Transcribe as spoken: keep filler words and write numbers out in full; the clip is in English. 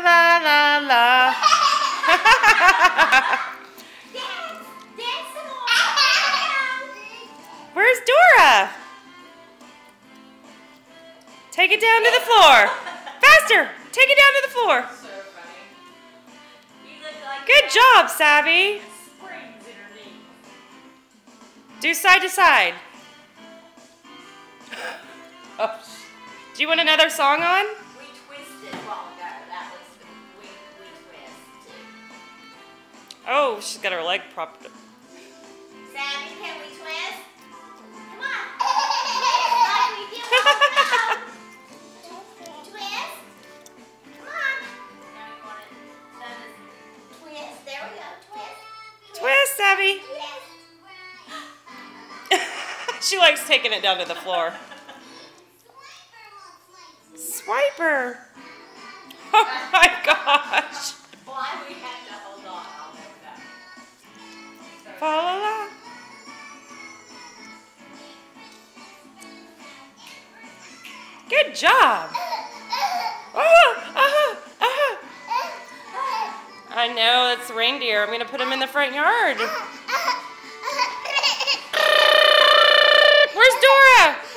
la la la. Where's Dora? Take it down to the floor. Faster! Take it down to the floor. So funny. You look like Good job, Savvy. springs in her knee. Do side to side. Oh. Do you want another song on? We twisted a while ago. That was we we twist too. Oh, she's got her leg propped up. Sammy, can we twist? Come on. Like we do all the time. Twist. Come on. Now you want it. So this twist. There we go. Twist. Twist, Savvy. Twist. She likes taking it down to the floor. Swiper. Oh my gosh. Why we have to hold on? I'll never know. Fa la la. Good job. Oh, uh-huh, uh-huh. I know, it's reindeer. I'm going to put him in the front yard. Where's Dora?